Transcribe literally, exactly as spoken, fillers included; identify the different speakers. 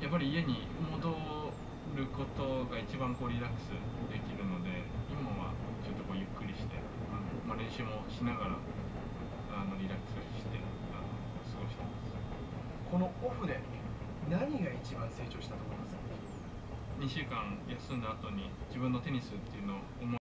Speaker 1: やっぱり家に戻ることが一番こうリラックスできるので、今はちょっとこうゆっくりして、あのまあ、練習もしながらあのリラックスしてあの過ごしてます。
Speaker 2: このオフで何が一番成長したと思いますか？
Speaker 1: にしゅうかん休んだ後に自分のテニスっていうのを思